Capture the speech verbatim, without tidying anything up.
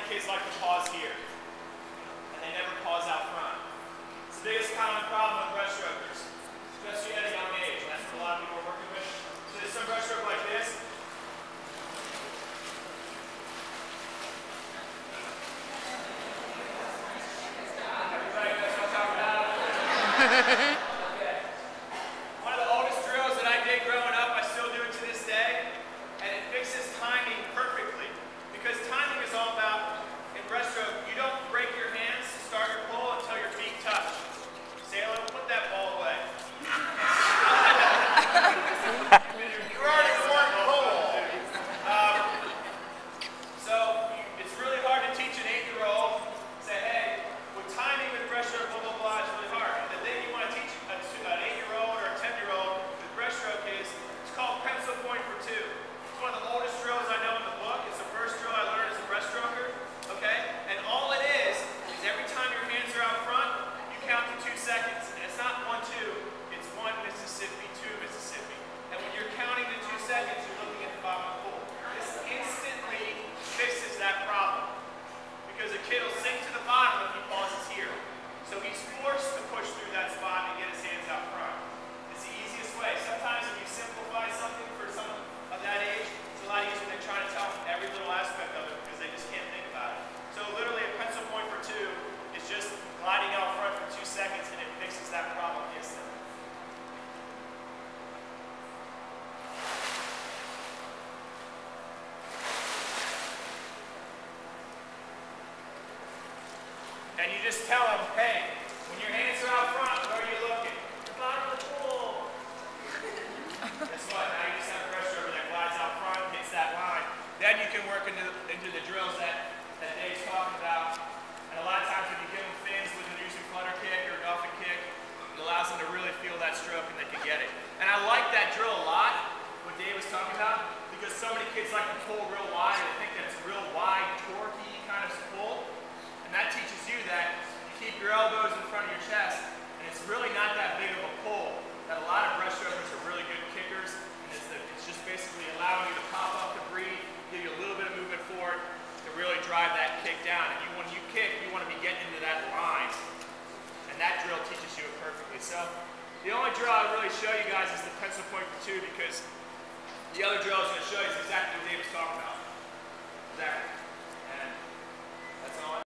kids like to pause here, and they never pause out front. It's the biggest common problem with breaststrokers, especially at a young age. That's what a lot of people are working with. So there's some breaststroke like this. Everybody knows what I'm talking about? Okay. One of the oldest drills that I did growing up, I still do it to this day, and it fixes timing perfectly. Because timing is all about, in breaststroke, you don't break your hands to start your pull until your feet touch. Sailor, put that ball away. You're already the one pull. Um, so it's really hard to teach an eight-year-old, say, hey, with timing with breaststroke, blah, blah, blah, it's really hard. And the thing you want to teach a, an eight-year-old or a ten-year-old with breaststroke is, it's called pencil point for two. It's one of the oldest drills I know in the book. It's the first drill I learned as a breaststroker, okay? And all it is, is every time your hands are out front, you count to two seconds. And it's not one, two, it's one Mississippi, two Mississippi. And when you're counting to two seconds, you're looking at the bottom of the pool. This instantly fixes that problem. Because a kid will sink to the bottom if he pauses here. So he's forced to push through that spot and get his hands out front. It's the easiest way. Sometimes if you simplify something for someone of that age, it's a lot easier than trying to tell them every little aspect of it because they just can't think about it. So literally a pencil point for two is just gliding out front for two seconds and it fixes that problem instantly. And you just tell them, hey, when your hands are out front, where are you looking? The bottom of the pool. Guess what? Now you just have a breaststroker that glides out front, hits that line. Then you can work into, into the drills that, that Dave's talking about. And a lot of times if you give them fins with a Hansen flutter kick or a dolphin kick, it allows them to really feel that stroke and they can get it. And I like that drill a lot, what Dave was talking about, because so many kids like to pull real wide. They think that it's a real wide, torquey kind of pull. And that teaches you that you keep your elbows in front of your chest, and it's really not that big of a pull. That a lot of breaststrokers are really good kickers, and it's, the, it's just basically allowing you to pop up to breathe, give you a little bit of movement forward to really drive that kick down. And you, when you kick, you want to be getting into that line, and that drill teaches you it perfectly. So the only drill I'll really show you guys is the pencil point for two, because the other drill I was going to show you is exactly what Dave was talking about. Exactly.